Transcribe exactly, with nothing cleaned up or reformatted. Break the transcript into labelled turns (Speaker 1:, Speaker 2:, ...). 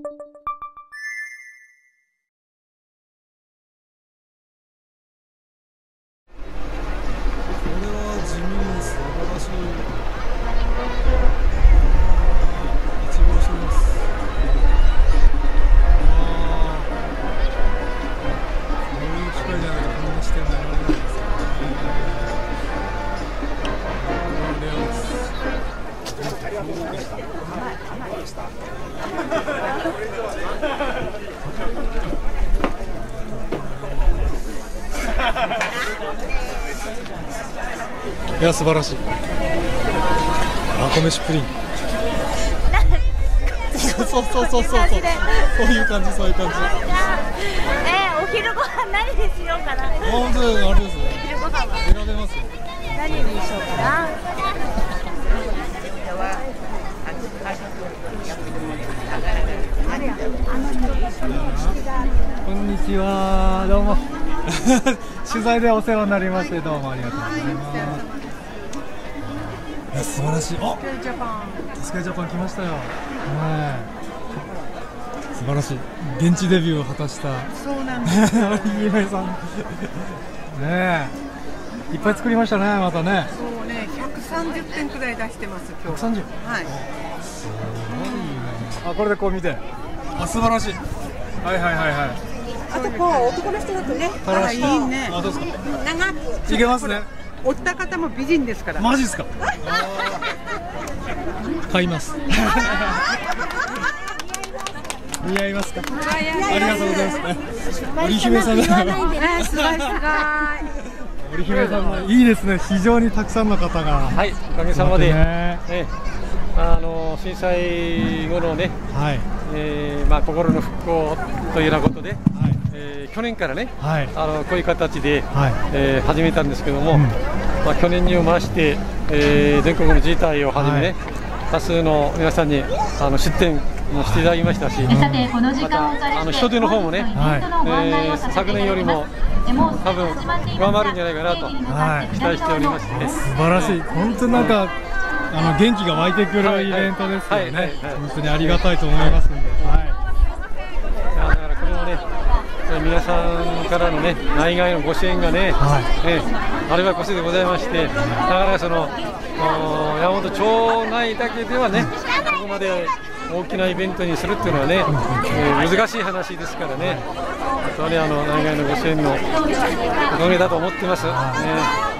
Speaker 1: いや、素晴らしい。あこ飯プリン。そうそうそうそうそう。そういう感じ、そういう感じ。
Speaker 2: えー、お昼ご飯何にしようかな。
Speaker 1: 本当にあれですね。
Speaker 2: お昼ご飯は
Speaker 1: 選べますよ。
Speaker 2: 何にしようかな。
Speaker 3: こんにちは、どうも。取材でお世話になりまして、どうもありがとうございます。
Speaker 1: いや、素晴らしい。あ、タスケジャパン来ましたよ。ねえ、素晴らしい。現地デビューを果たした。
Speaker 4: そうなんです。
Speaker 1: ゆめさん。ねえ、いっぱい作りましたね、またね。
Speaker 4: そうね、ひゃくさんじゅってんくらい出してます、今日。
Speaker 1: ひゃくさんじゅう。
Speaker 4: はい。
Speaker 1: すごいね。あ、これでこう見て。あ、素晴らしい。はいはいはいはい。
Speaker 4: あとこう男の人だとね、あらいいね。
Speaker 1: あ、どうですか。
Speaker 4: 長く。
Speaker 1: いけますね。
Speaker 4: 折った方も美人ですから。
Speaker 1: マジですか。買います。似合いますか。ありがとうございます。織姫さん。
Speaker 4: すごいすごい。
Speaker 1: 織姫さんもいいですね。非常にたくさんの方が。
Speaker 5: はい、おかげさまで。え、あの震災後のね、はい、えー、まあ心の復興というようなことで、はい、えー、去年からね、はい、あのこういう形で、はい、えー、始めたんですけども、うん、まあ去年にを回して、えー、全国の自治体をはじめね、はい、多数の皆さんにあの出店もしていただきましたし、はい、またあの人手の方もね、はい、えー、昨年よりも多分上回るんじゃないかなと、はい、期待しておりまして、ね、
Speaker 1: 素晴らしい。本当になんかあの元気が湧いてくるイベントですよね。本当にありがたいと思いますので、はい、
Speaker 5: だからこれもね、皆さんからのね、内外のご支援がね、はい、ね、あればこそでございまして、だからその山本町内だけではね、ここまで大きなイベントにするっていうのはね、えー、難しい話ですからね、本当にあの内外のご支援のおかげだと思ってます。ね